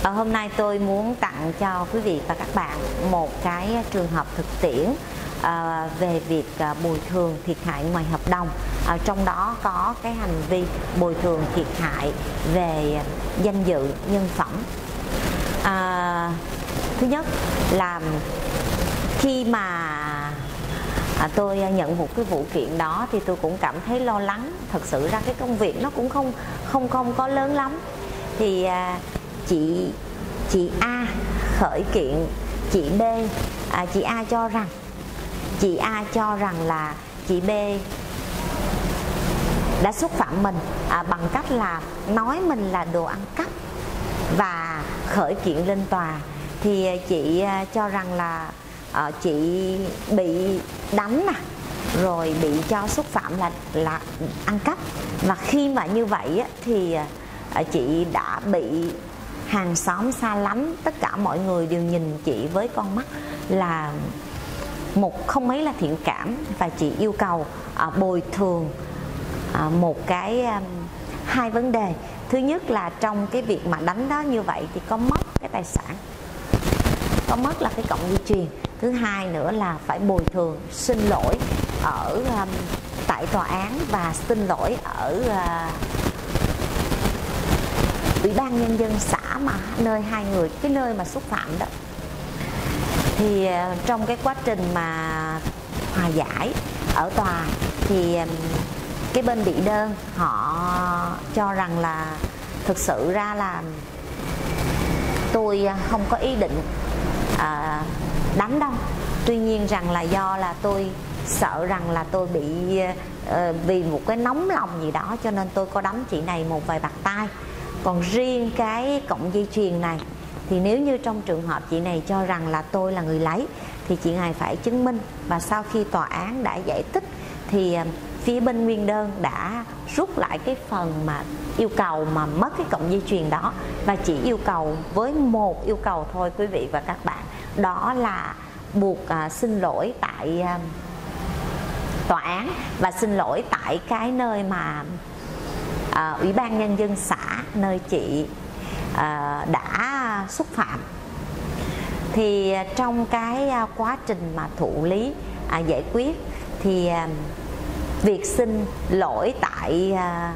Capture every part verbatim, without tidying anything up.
À, hôm nay tôi muốn tặng cho quý vị và các bạn một cái trường hợp thực tiễn à, về việc à, bồi thường thiệt hại ngoài hợp đồng. À, trong đó có cái hành vi bồi thường thiệt hại về danh dự, nhân phẩm. À, thứ nhất là khi mà à, tôi nhận một cái vụ kiện đó thì tôi cũng cảm thấy lo lắng. Thật sự ra cái công việc nó cũng không không không có lớn lắm. Thì à, chị chị A khởi kiện chị B. À, chị A cho rằng chị A cho rằng là chị B đã xúc phạm mình à, bằng cách là nói mình là đồ ăn cắp và khởi kiện lên tòa. Thì chị cho rằng là à, chị bị đánh nè, rồi bị cho xúc phạm là là ăn cắp, và khi mà như vậy á, thì à, chị đã bị hàng xóm xa lánh, tất cả mọi người đều nhìn chị với con mắt là một không mấy là thiện cảm, và chị yêu cầu à, bồi thường à, một cái à, hai vấn đề. Thứ nhất là trong cái việc mà đánh đó như vậy thì có mất cái tài sản, có mất là cái cọng dây chuyền. Thứ hai nữa là phải bồi thường, xin lỗi ở um, tại tòa án và xin lỗi ở uh, Ủy ban Nhân dân xã mà nơi hai người, cái nơi mà xúc phạm đó. Thì uh, trong cái quá trình mà hòa giải ở tòa thì um, cái bên bị đơn họ cho rằng là thực sự ra là tôi không có ý định à, đánh đâu, tuy nhiên rằng là do là tôi sợ rằng là tôi bị uh, vì một cái nóng lòng gì đó cho nên tôi có đánh chị này một vài bạt tai. Còn riêng cái cọng dây chuyền này thì nếu như trong trường hợp chị này cho rằng là tôi là người lấy thì chị này phải chứng minh. Và sau khi tòa án đã giải thích thì uh, phía bên nguyên đơn đã rút lại cái phần mà yêu cầu mà mất cái cọng dây chuyền đó, và chỉ yêu cầu với một yêu cầu thôi quý vị và các bạn, đó là buộc à, xin lỗi tại à, tòa án và xin lỗi tại cái nơi mà à, Ủy ban Nhân dân xã nơi chị à, đã xúc phạm. Thì à, trong cái à, quá trình mà thụ lý à, giải quyết thì à, việc xin lỗi tại à,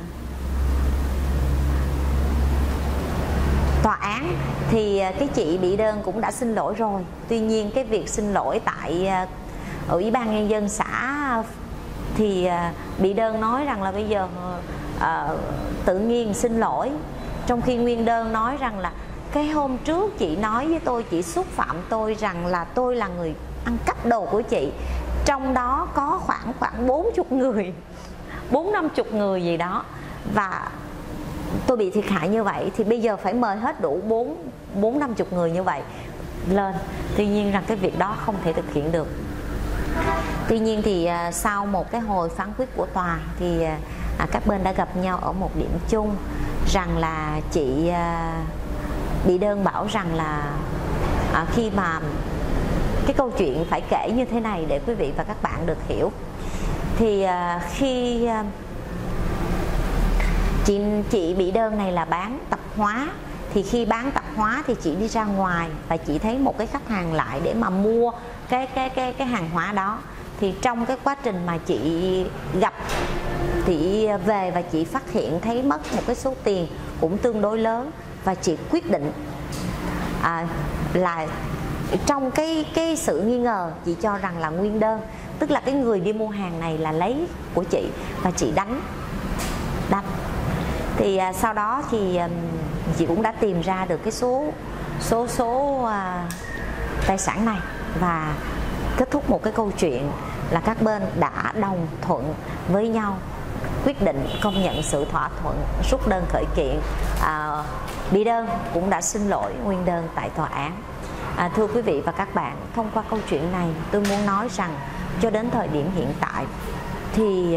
tòa án thì cái chị bị đơn cũng đã xin lỗi rồi. Tuy nhiên cái việc xin lỗi tại à, Ủy ban Nhân dân xã thì à, bị đơn nói rằng là bây giờ à, tự nhiên xin lỗi, trong khi nguyên đơn nói rằng là cái hôm trước chị nói với tôi, chị xúc phạm tôi rằng là tôi là người ăn cắp đồ của chị, trong đó có khoảng khoảng bốn chục người, bốn năm chục người gì đó, và tôi bị thiệt hại như vậy thì bây giờ phải mời hết đủ bốn bốn năm chục người như vậy lên. Tuy nhiên rằng cái việc đó không thể thực hiện được. Tuy nhiên thì à, sau một cái hồi phán quyết của tòa thì à, các bên đã gặp nhau ở một điểm chung, rằng là chị à, bị đơn bảo rằng là à, khi mà cái câu chuyện phải kể như thế này để quý vị và các bạn được hiểu. Thì à, khi à, chị, chị bị đơn này là bán tạp hóa, thì khi bán tạp hóa thì chị đi ra ngoài và chị thấy một cái khách hàng lại để mà mua cái cái cái cái hàng hóa đó. Thì trong cái quá trình mà chị gặp, chị về và chị phát hiện thấy mất một cái số tiền cũng tương đối lớn, và chị quyết định à, là trong cái cái sự nghi ngờ, chị cho rằng là nguyên đơn, tức là cái người đi mua hàng này là lấy của chị, và chị đánh đánh thì à, sau đó thì à, chị cũng đã tìm ra được cái số số số à, tài sản này, và kết thúc một cái câu chuyện là các bên đã đồng thuận với nhau, quyết định công nhận sự thỏa thuận, rút đơn khởi kiện. à, bị đơn cũng đã xin lỗi nguyên đơn tại tòa án. À, thưa quý vị và các bạn, thông qua câu chuyện này tôi muốn nói rằng cho đến thời điểm hiện tại thì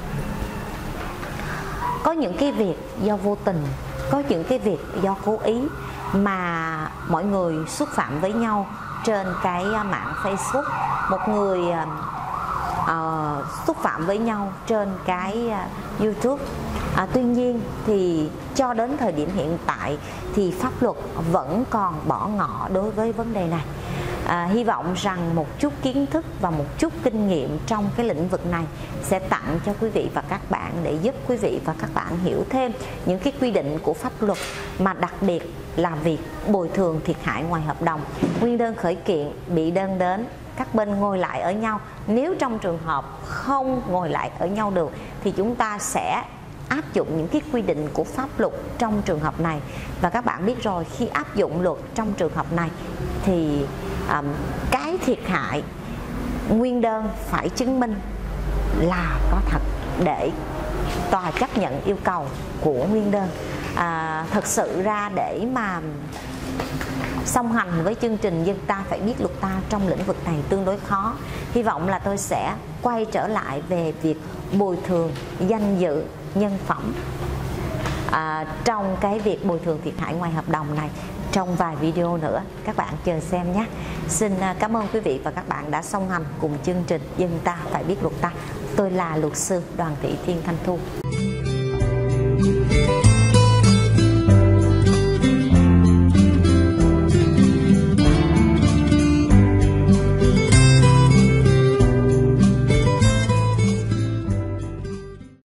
có những cái việc do vô tình, có những cái việc do cố ý mà mọi người xúc phạm với nhau trên cái mạng Facebook. Một người uh, xúc phạm với nhau trên cái uh, YouTube. À, tuy nhiên thì cho đến thời điểm hiện tại thì pháp luật vẫn còn bỏ ngỏ đối với vấn đề này. À, hy vọng rằng một chút kiến thức và một chút kinh nghiệm trong cái lĩnh vực này sẽ tặng cho quý vị và các bạn để giúp quý vị và các bạn hiểu thêm những cái quy định của pháp luật, mà đặc biệt là việc bồi thường thiệt hại ngoài hợp đồng. Nguyên đơn khởi kiện, bị đơn đến, các bên ngồi lại ở nhau. Nếu trong trường hợp không ngồi lại ở nhau được thì chúng ta sẽ áp dụng những cái quy định của pháp luật trong trường hợp này. Và các bạn biết rồi, khi áp dụng luật trong trường hợp này thì um, cái thiệt hại nguyên đơn phải chứng minh là có thật để tòa chấp nhận yêu cầu của nguyên đơn. À, thật sự ra để mà song hành với chương trình Dân Ta Phải Biết Luật Ta trong lĩnh vực này tương đối khó. Hy vọng là tôi sẽ quay trở lại về việc bồi thường danh dự, nhân phẩm à, trong cái việc bồi thường thiệt hại ngoài hợp đồng này trong vài video nữa. Các bạn chờ xem nhé. Xin cảm ơn quý vị và các bạn đã song hành cùng chương trình Dân Ta Phải Biết Luật Ta. Tôi là luật sư Đoàn Thị Thiên Thanh Thu.